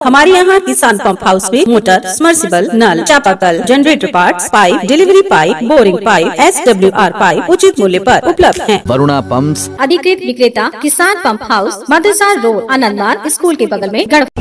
हमारे यहाँ Kisan pump house में मोटर, सबमर्सिबल, नल, चापाकल, generator parts, pipe, delivery pipe, boring pipe, SWR pipe उचित मूल्य पर उपलब्ध हैं। वरुणा पंप्स, अधिकृत विक्रेता Kisan pump house, Madrasa road, Anandmarg school के बगल में गढ़वा।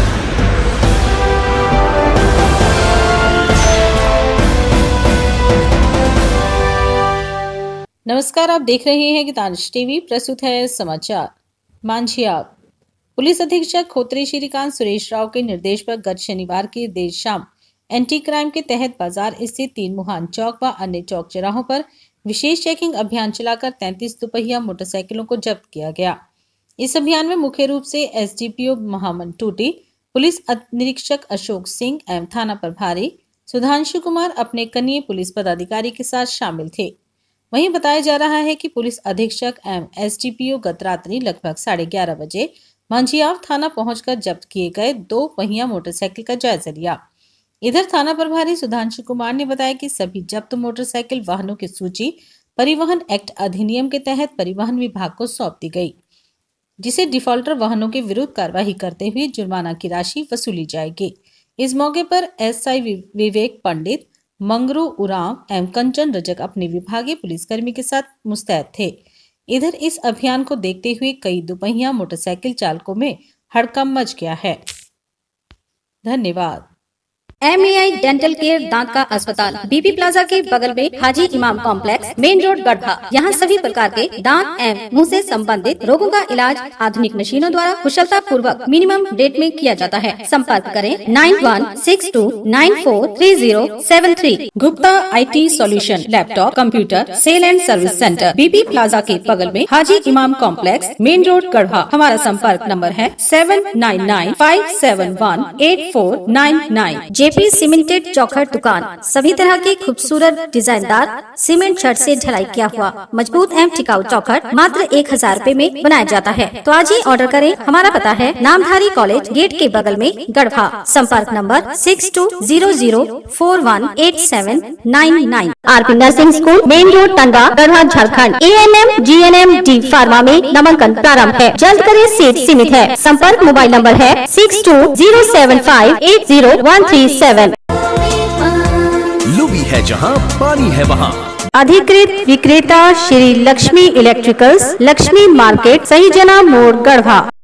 नमस्कार, आप देख रहे हैं गीतांश टीवी। प्रस्तुत है समाचार। मांझियाब पुलिस अधीक्षक खोत्री श्रीकांत सुरेश राव के निर्देश पर गत शनिवार की देर शाम एंटी क्राइम के तहत बाजार स्थित 3 मुहान चौक व अन्य चौक चौराहों पर विशेष चेकिंग अभियान चलाकर 33 दुपहिया मोटरसाइकिलों को जब्त किया गया। इस अभियान में मुख्य रूप से SDPO महामन टूटी, पुलिस निरीक्षक अशोक सिंह एवं थाना प्रभारी सुधांशु कुमार अपने कनीय पुलिस पदाधिकारी के साथ शामिल थे। वहीं बताया जा रहा है कि पुलिस अधीक्षक एवं SDPO गत रात्रि लगभग 11:30 बजे मांझियाव थाना पहुंचकर जब्त किए गए 2 पहिया मोटरसाइकिल का जायजा लिया। इधर थाना प्रभारी सुधांशु कुमार ने बताया कि सभी जब्त मोटरसाइकिल वाहनों की सूची परिवहन एक्ट अधिनियम के तहत परिवहन विभाग को सौंप दी गई, जिसे डिफॉल्टर वाहनों के विरुद्ध कार्रवाई करते हुए जुर्माना की राशि वसूली जाएगी। इस मौके पर SI विवेक पंडित, मंगरू उरांव एवं कंचन रजक अपने विभागीय पुलिसकर्मी के साथ मुस्तैद थे। इधर इस अभियान को देखते हुए कई दुपहिया मोटरसाइकिल चालकों में हड़कंप मच गया है। धन्यवाद। MAI डेंटल केयर दांत का अस्पताल BP प्लाजा के बगल में हाजी इमाम कॉम्प्लेक्स, मेन रोड, गढ़वा। यहाँ सभी प्रकार के दांत एवं मुंह से संबंधित रोगों का इलाज आधुनिक मशीनों द्वारा कुशलता पूर्वक मिनिमम रेट में किया जाता है। संपर्क करें 9162943073। Gupta IT solution laptop, computer sale and service centre, BP plaza के बगल में हाजी इमाम कॉम्प्लेक्स, मेन रोड, गढ़वा। हमारा संपर्क नंबर है 7995718499। JP सीमेंटेड चौखट दुकान, सभी तरह के खूबसूरत डिजाइनदार सीमेंट छड़ से ढलाई किया हुआ मजबूत एवं टिकाऊ चौखट मात्र 1000 रुपए में बनाया जाता है। तो आज ही ऑर्डर करें। हमारा पता है नामधारी कॉलेज गेट के बगल में, गढ़वा। संपर्क number 6200418799। RP nursing school, main road, Tandwa, Garhwa, Jharkhand. ANM GNM D pharma में नामांकन प्रारंभ है। जल्द करें, सीट सीमित है। संपर्क मोबाइल नंबर है 6207580137। लुबी है जहां पानी है वहां। अधिकृत विक्रेता श्री लक्ष्मी इलेक्ट्रिकल्स, लक्ष्मी मार्केट, सही जना मोड़, गढ़वा।